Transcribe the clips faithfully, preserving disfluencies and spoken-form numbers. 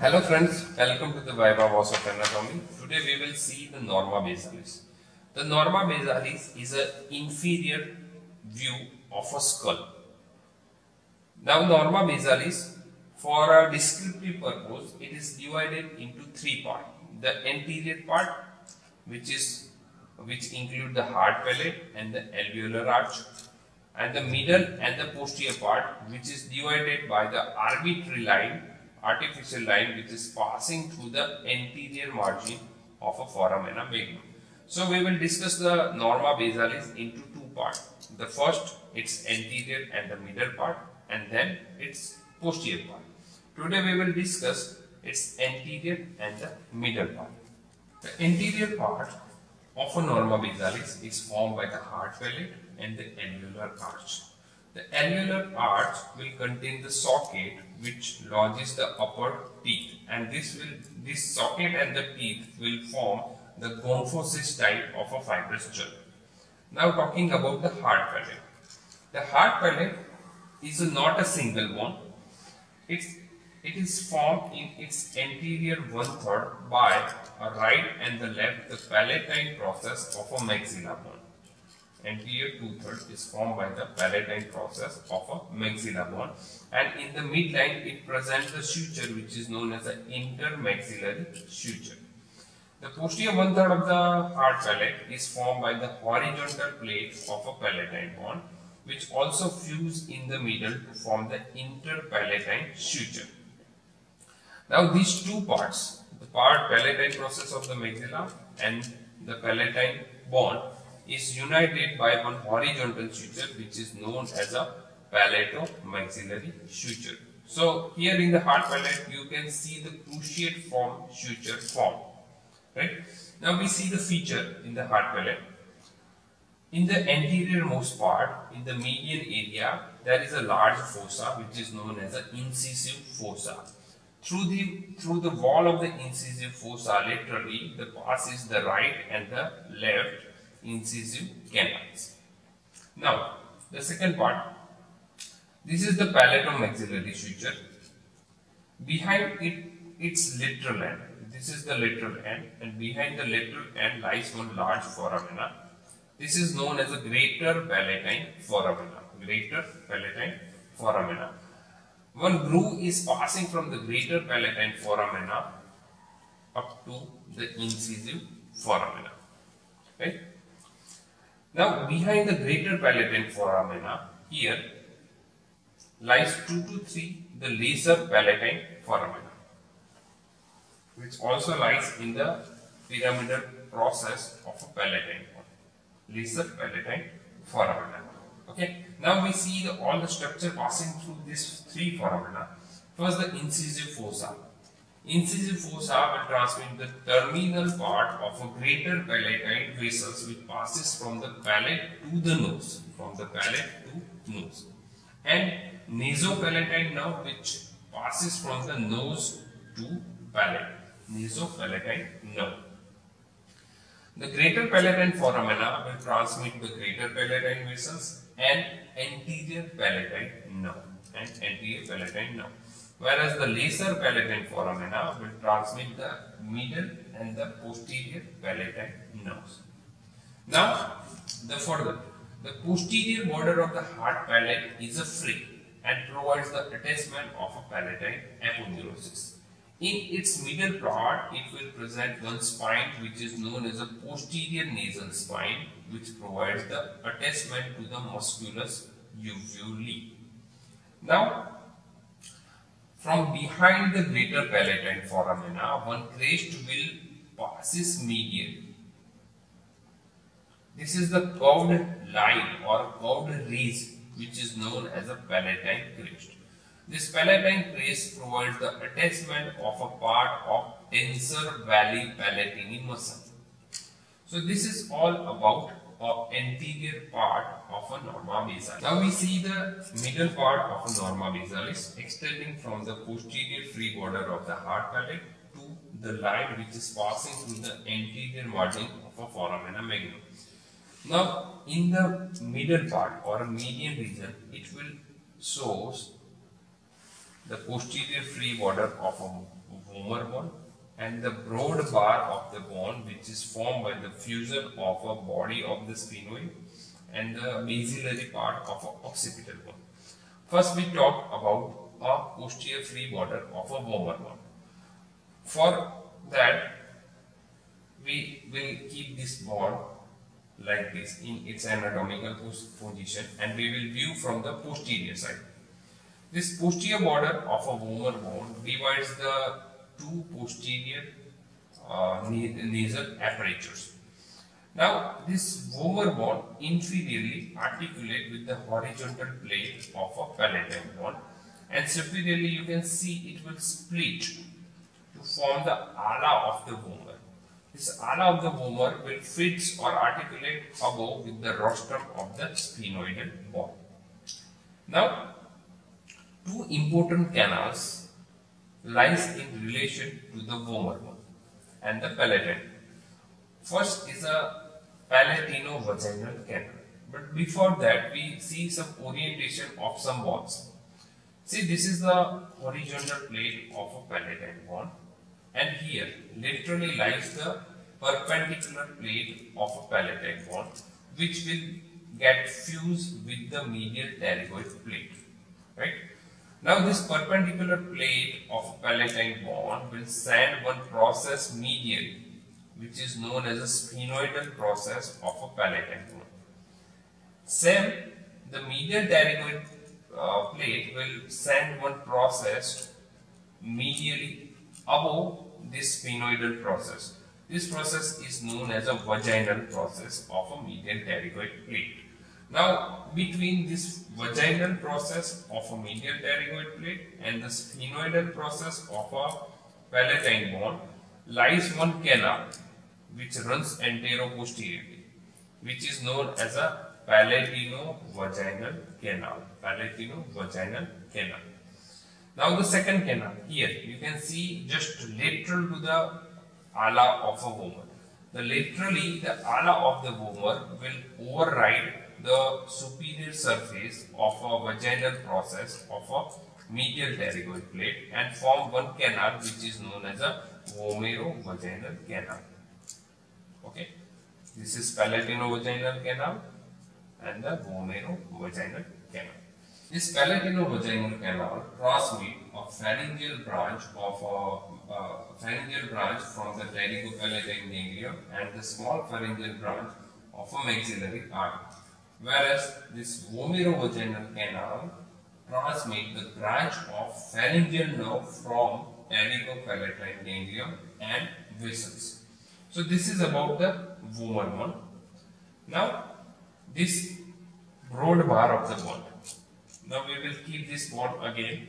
Hello friends, welcome to the Viva Voice of Anatomy. Today we will see the Norma Basalis. The Norma Basalis is an inferior view of a skull. Now Norma Basalis, for a descriptive purpose, it is divided into three parts. The anterior part, which is which include the hard palate and the alveolar arch, and the middle and the posterior part, which is divided by the arbitrary line, artificial line, which is passing through the anterior margin of a foramina magnum. So we will discuss the Norma Basalis into two parts. The first, its anterior and the middle part, and then its posterior part. Today we will discuss its anterior and the middle part. The anterior part of a Norma Basalis is formed by the hard palate and the alveolar arch. The alveolar arch will contain the socket which lodges the upper teeth, and this will this socket and the teeth will form the gomphocyst type of a fibrous gel. Now talking about the hard palate. The hard palate is not a single bone. It's it is formed in its anterior one third by a right and the left the palatine process of a maxilla bone. Anterior two thirds is formed by the palatine process of a maxilla bone, and in the midline it presents the suture which is known as the intermaxillary suture. The posterior one third of the hard palate is formed by the horizontal plate of a palatine bone, which also fuse in the middle to form the interpalatine suture. Now these two parts, the part palatine process of the maxilla and the palatine bone, is united by one horizontal suture which is known as a palato-maxillary suture. So here in the hard palate you can see the cruciate form suture form. Right? Now we see the feature in the hard palate. In the anterior most part, in the median area, there is a large fossa which is known as an incisive fossa. Through the through the wall of the incisive fossa laterally, the passes the right and the left incisive canals. Now, the second part, this is the palato-maxillary suture. Behind it, its lateral end. This is the lateral end, and behind the lateral end lies one large foramina. This is known as a greater palatine foramina. Greater palatine foramina. One groove is passing from the greater palatine foramina up to the incisive foramina. Right? Now, behind the greater palatine foramina, here lies two to three the lesser palatine foramina, which also lies in the pyramidal process of a palatine bone. Lesser palatine foramina. Okay. Now we see the, all the structure passing through these three foramina. First, the incisive fossa. Incisive fossa will transmit the terminal part of a greater palatine vessels which passes from the palate to the nose, from the palate to nose, and nasopalatine nerve which passes from the nose to palate, nasopalatine nerve. The greater palatine foramina will transmit the greater palatine vessels and anterior palatine nerve and anterior palatine nerve. Whereas the lesser palatine foramina will transmit the middle and the posterior palatine nerves. Now, the further, the posterior border of the hard palate is a free and provides the attachment of a palatine aponeurosis. In its middle part, it will present one spine which is known as a posterior nasal spine, which provides the attachment to the musculus uvuli. Now, from behind the greater palatine foramina, one crest will passes medial. This is the curved line or curved ridge which is known as a palatine crest. This palatine crest provides the attachment of a part of tensor valley palatini muscle. So this is all about the anterior part of a Norma Basalis. Now we see the middle part of a Norma Basalis extending from the posterior free border of the hard palate to the line which is passing through the anterior margin of a foramina magnum. Now in the middle part or a median region, it will shows the posterior free border of a vomer bond, and the broad bar of the bond, which is formed by the fusion of a body of the sphenoid and the basilarity part of an occipital bond. First, we talk about a posterior free border of a vomer bond. For that, we will keep this bond like this in its anatomical position, and we will view from the posterior side. This posterior border of a vomer bond divides the two posterior uh, nasal apertures. Now, this vomer bond inferiorly articulate with the horizontal plate of a palatine bond, and superiorly you can see it will split to form the ala of the vomer. This ala of the vomer will fit or articulate above with the rostrum of the sphenoidal bond. Now, two important canals lies in relation to the vomer bone and the palatine. First is a palatino-vaginal canal. But before that, we see some orientation of some bones. See, this is the horizontal plate of a palatine bone, and here laterally lies the perpendicular plate of a palatine bone, which will get fused with the medial pterygoid plate. Right? Now, this perpendicular plate of palatine bone will send one process medially, which is known as a sphenoidal process of a palatine bone. Same, the medial pterygoid uh, plate will send one process medially above this sphenoidal process. This process is known as a vaginal process of a medial pterygoid plate. Now, between this vaginal process of a medial pterygoid plate and the sphenoidal process of a palatine bone lies one canal which runs antero-posteriorly, which is known as a palatino-vaginal canal. Palatino-vaginal canal. Now, the second canal, here you can see just lateral to the ala of a vomer. The laterally, the ala of the vomer will override the superior surface of a vaginal process of a medial pterygoid plate and form one canal which is known as a vomerovaginal canal. Okay, this is palatino-vaginal canal and the vomerovaginal canal. This palatino-vaginal canal transmits a pharyngeal branch of a uh, pharyngeal branch from the pterygopalatine ganglia and the small pharyngeal branch of a maxillary artery. Whereas this vomerovaginal canal transmits the branch of pharyngeal nerve from pterygopalatine ganglion and vessels. So this is about the vomer bone. Now, this broad bar of the bone. Now we will keep this bone again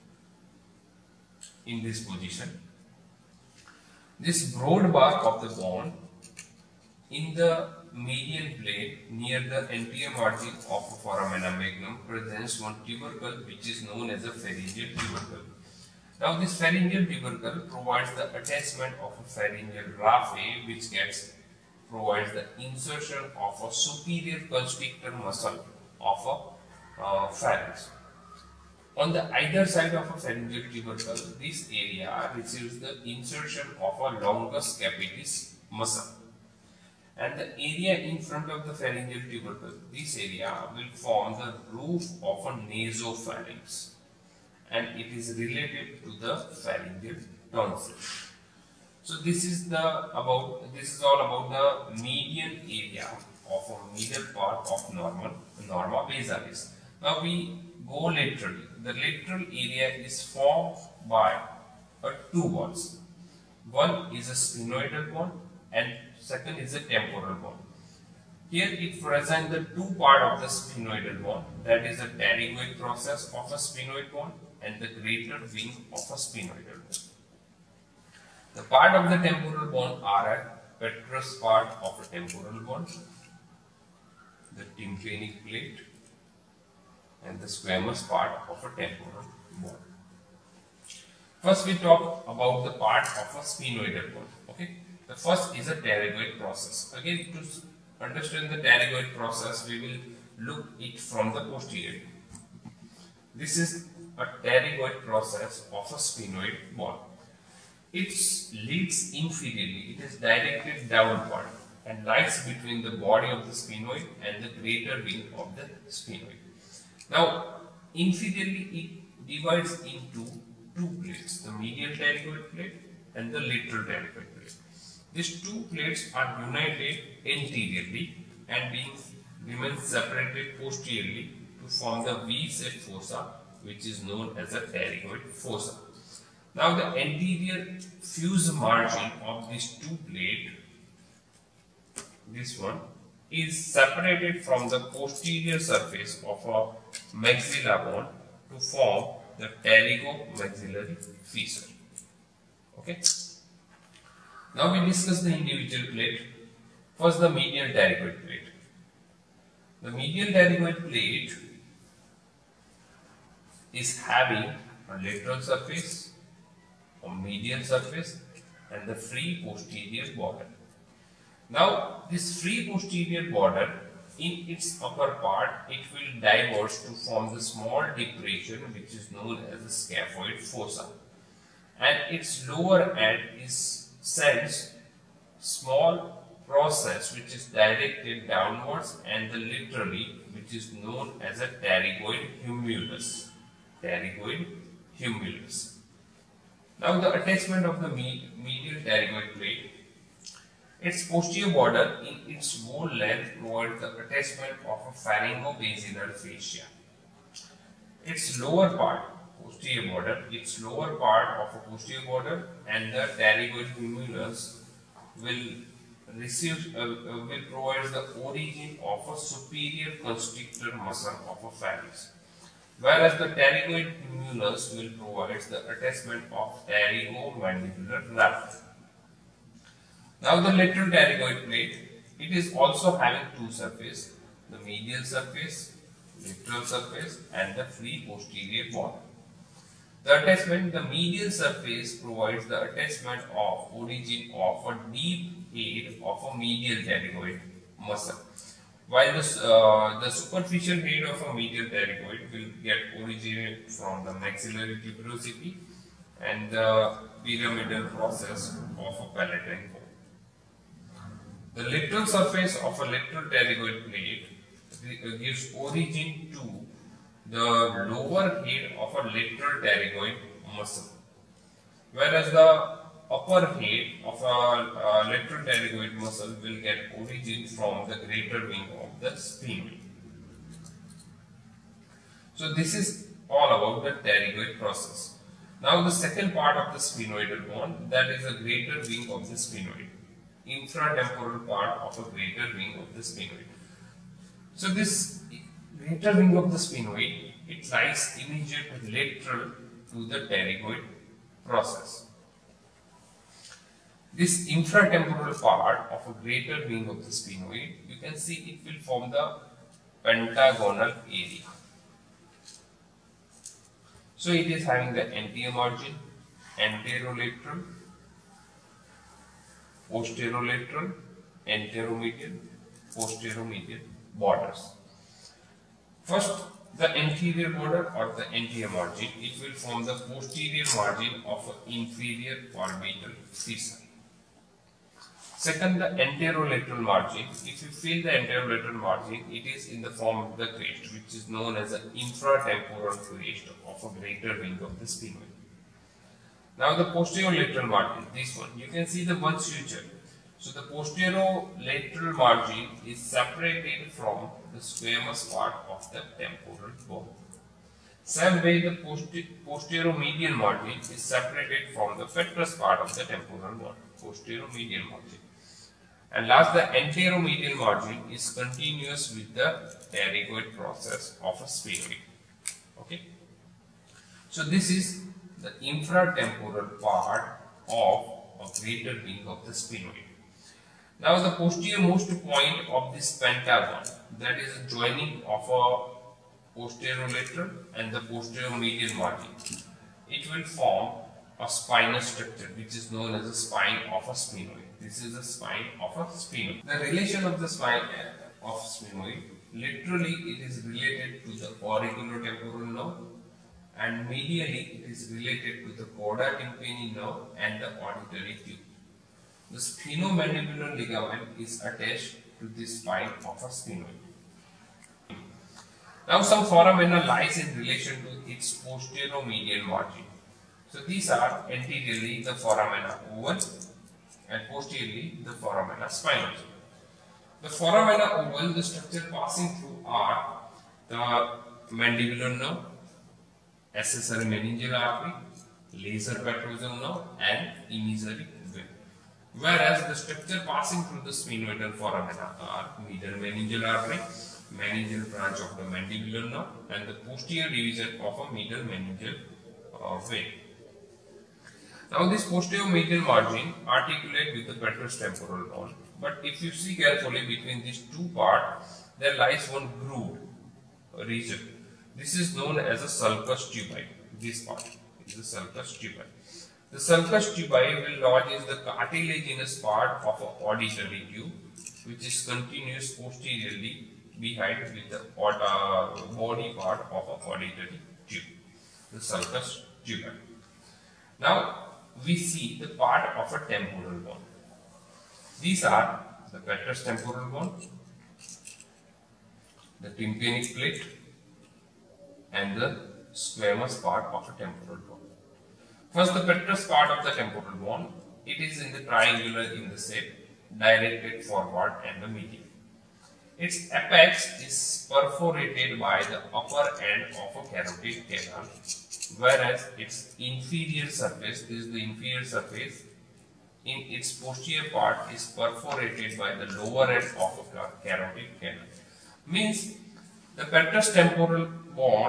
in this position. This broad bar of the bone in the median plate near the anterior margin of foramina magnum presents one tubercle which is known as a pharyngeal tubercle. Now, this pharyngeal tubercle provides the attachment of a pharyngeal raphe which gets provides the insertion of a superior constrictor muscle of a uh, pharynx. On the either side of a pharyngeal tubercle, this area receives the insertion of a longus capitis muscle. And the area in front of the pharyngeal tubercle, this area will form the roof of a nasopharynx, and it is related to the pharyngeal tonsil. So this is the about this is all about the median area of a middle part of normal norma basalis. Now we go laterally. The lateral area is formed by uh, two bones. One is a sphenoidal bone and second is a temporal bone. Here it presents the two part of the sphenoidal bone, that is the pterygoid process of a sphenoid bone and the greater wing of a sphenoidal bone. The part of the temporal bone are a petrous part of a temporal bone, the tympanic plate, and the squamous part of a temporal bone. First we talk about the part of a sphenoidal bone. Okay, the first is a pterygoid process. Again, to understand the pterygoid process, we will look it from the posterior. This is a pterygoid process of a sphenoid bone. It leads inferiorly, it is directed downward and lies between the body of the sphenoid and the greater wing of the sphenoid. Now, inferiorly it divides into two plates, the medial pterygoid plate and the lateral pterygoid plate. These two plates are united anteriorly and being remain separated posteriorly to form the V-shaped fossa, which is known as a pterygoid fossa. Now, the anterior fused margin of these two plates, this one, is separated from the posterior surface of a maxilla bone to form the pterygomaxillary fissure. Okay. Now we discuss the individual plate. First, the medial pterygoid plate. The medial pterygoid plate is having a lateral surface, a medial surface, and the free posterior border. Now, this free posterior border, in its upper part, it will diverge to form the small depression which is known as the scaphoid fossa, and its lower end is sends small process which is directed downwards and the laterally, which is known as a pterygoid humulus. Pterygoid humulus. Now, the attachment of the medial pterygoid plate. Its posterior border in its whole length provides the attachment of a pharyngobasilar fascia. Its lower part, posterior border, its lower part of a posterior border and the pterygoid humulus will receive, uh, uh, will provide the origin of a superior constrictor muscle of a phalanx, whereas the pterygoid humulus will provide the attachment of pterygomandibular raft. Now, the lateral pterygoid plate, it is also having two surfaces, the medial surface, lateral surface, and the free posterior border. The attachment, the medial surface provides the attachment of origin of a deep head of a medial pterygoid muscle, while the, uh, the superficial head of a medial pterygoid will get originated from the maxillary tuberosity and the pyramidal process of a palatine bone. The lateral surface of a lateral pterygoid plate gives origin to the lower head of a lateral pterygoid muscle, whereas the upper head of a uh, lateral pterygoid muscle will get origin from the greater wing of the sphenoid. So, this is all about the pterygoid process. Now, the second part of the sphenoidal bone, that is a greater wing of the sphenoid, infratemporal part of a greater wing of the sphenoid. So, this greater wing of the sphenoid, it lies immediately lateral to the pterygoid process. This infratemporal part of a greater wing of the sphenoid, you can see it will form the pentagonal area. So, it is having the anterior margin, anterolateral, posterolateral, anteromedial, posteromedial borders. First, the anterior border or the anterior margin, it will form the posterior margin of an inferior orbital fissure. Second, the anterolateral margin. If you feel the anterolateral margin, it is in the form of the crest, which is known as the infratemporal crest of a greater wing of the sphenoid. Now, the posterolateral margin, this one, you can see the one suture. So, the posterolateral margin is separated from the squamous part of the temporal bone. Same way, the posteromedial margin is separated from the petrous part of the temporal bone, posteromedial margin. And last, the anteromedial margin is continuous with the pterygoid process of a sphenoid. Okay. So, this is the infratemporal part of a greater wing of the sphenoid. Now, the posteriormost point of this pentagon, that is a joining of a posterolateral and the posteromedial margin, it will form a spinous structure which is known as the spine of a sphenoid. This is the spine of a sphenoid. The relation of the spine of sphenoid, literally it is related to the auriculotemporal nerve and medially it is related to the cauda tympani nerve and the auditory tube. The sphenomandibular ligament is attached to the spine of a sphenoid. Now some foramina lies in relation to its posteromedial margin. So these are anteriorly the foramina oval and posteriorly the foramina spinosa. The foramina oval, the structure passing through are the mandibular nerve, accessory meningeal artery, lesser petrosal nerve and emissary vein. Whereas the structure passing through the sphenoidal foramina are medial meningeal artery, meningeal branch of the mandibular nerve and the posterior division of a medial meningeal uh, vein. Now this posterior medial margin articulate with the petrous temporal bone, but if you see carefully between these two parts, there lies one grooved region. This is known as a sulcus tubi. This part is the sulcus tubi. The sulcus tubi will lodge in the cartilaginous part of an auditory tube, which is continuous posteriorly behind with the uh, body part of an auditory tube, the sulcus tubi. Now we see the part of a temporal bone. These are the petrous temporal bone, the tympanic plate and the squamous part of a temporal bone. First, the petrous part of the temporal bone, it is in the triangular in the shape, directed forward and the medial. Its apex is perforated by the upper end of a carotid canal, whereas its inferior surface, this is the inferior surface, in its posterior part is perforated by the lower end of a carotid canal. Means the petrous temporal bone,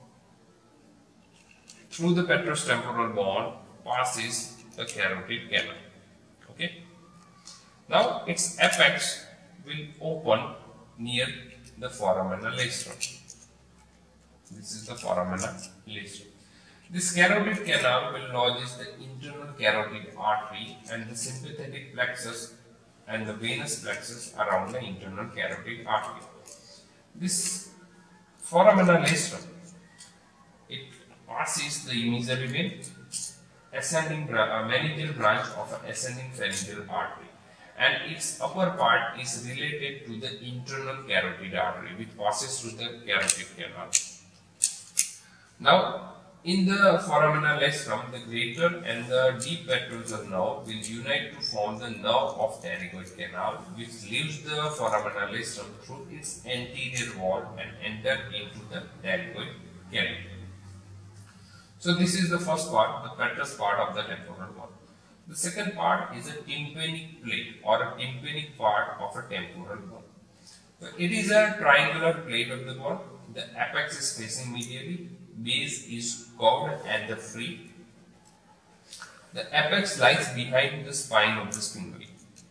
through the petrous temporal bone passes the carotid canal. Okay. Now its apex will open near the foramina lacerum. This is the foramina lacerum. This carotid canal will lodge the internal carotid artery and the sympathetic plexus and the venous plexus around the internal carotid artery. This foramina lacerum, it passes the emissary vein, ascending uh, meningeal branch of an ascending pharyngeal artery, and its upper part is related to the internal carotid artery which passes through the carotid canal. Now, in the foramina lacerum, the greater and the deep petrosal nerve will unite to form the nerve of pterygoid canal, which leaves the foramina lacerum through its anterior wall and enter into the pterygoid cavity. So this is the first part, the petrous part of the temporal bone. The second part is a tympanic plate or a tympanic part of a temporal bone. So it is a triangular plate of the bone. The apex is facing medially, base is curved and the free. The apex lies behind the spine of the sphenoid.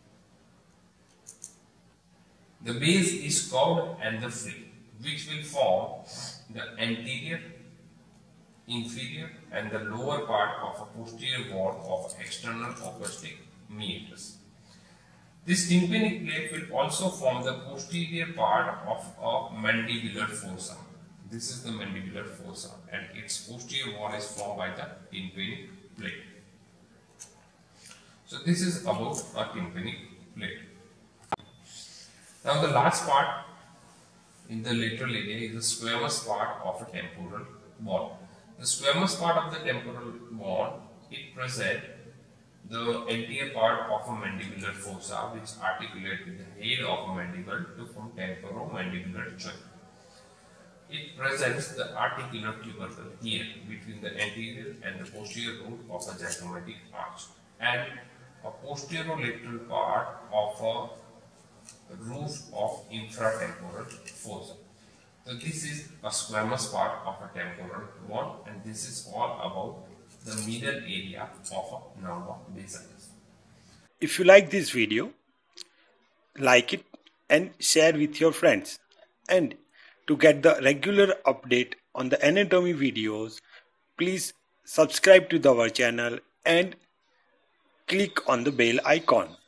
The base is curved and the free, which will form the anterior, inferior and the lower part of a posterior wall of external acoustic meatus. This tympanic plate will also form the posterior part of a mandibular fossa. This is the mandibular fossa and its posterior wall is formed by the tympanic plate. So this is about a tympanic plate. Now the last part in the lateral area is the squamous part of a temporal bone. The squamous part of the temporal bone, it presents the anterior part of a mandibular fossa which articulates with the head of a mandible to form temporomandibular joint. It presents the articular tubercle here between the anterior and the posterior root of a zygomatic arch and a posterolateral part of a roof of infratemporal fossa. So this is a squamous part of a temporal bone and this is all about the middle area of a nerva basalis. If you like this video, like it and share with your friends. And to get the regular update on the anatomy videos, please subscribe to our channel and click on the bell icon.